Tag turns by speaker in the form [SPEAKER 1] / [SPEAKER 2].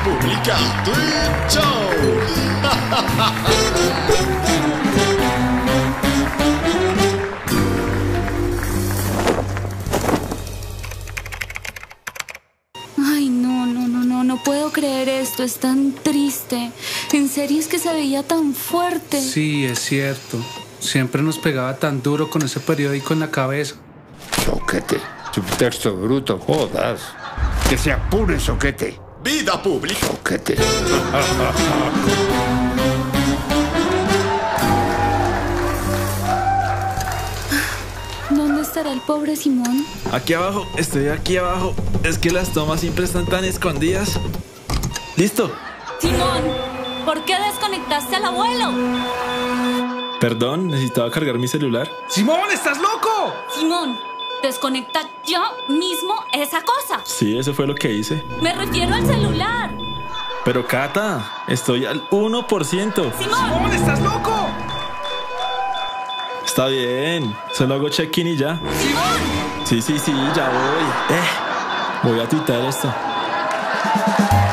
[SPEAKER 1] Pública Tweet Show.
[SPEAKER 2] Ay, no puedo creer esto, es tan triste. En serio es que se veía tan fuerte.
[SPEAKER 3] Sí, es cierto. Siempre nos pegaba tan duro con ese periódico en la cabeza.
[SPEAKER 4] Soquete, subtexto bruto, jodas. Que se apure, Soquete.
[SPEAKER 1] Vida pública.
[SPEAKER 4] Soquete.
[SPEAKER 2] ¿Dónde estará el pobre Simón?
[SPEAKER 5] Aquí abajo, estoy aquí abajo. Es que las tomas siempre están tan escondidas. ¡Listo!
[SPEAKER 2] Simón, ¿por qué desconectaste al abuelo?
[SPEAKER 5] Perdón, necesitaba cargar mi celular.
[SPEAKER 3] ¡Simón, estás loco!
[SPEAKER 2] Simón, desconecta ya mismo esa cosa.
[SPEAKER 5] Sí, eso fue lo que hice.
[SPEAKER 2] Me refiero al celular.
[SPEAKER 5] Pero Cata, estoy al 1%.
[SPEAKER 2] Simón,
[SPEAKER 3] ¡Estás loco!
[SPEAKER 5] Está bien, solo hago check-in y ya.
[SPEAKER 2] Simón.
[SPEAKER 5] Sí, ya voy. Voy a tuitear esto.